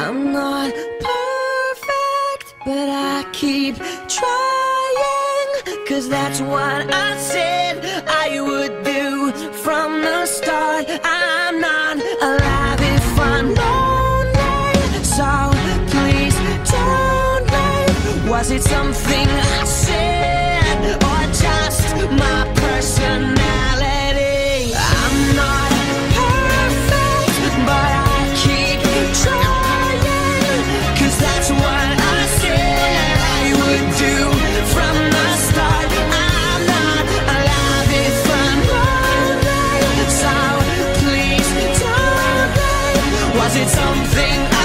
I'm not perfect, but I keep trying, 'cause that's what I said I would do from the start. I'm not alive if I'm lonely, so please don't leave. Was it something I said, or just my personality? I'm not perfect, but I keep trying, 'cause that's what I said I would do from the start. I'm not alive if I'm lonely, so please don't leave. Was it something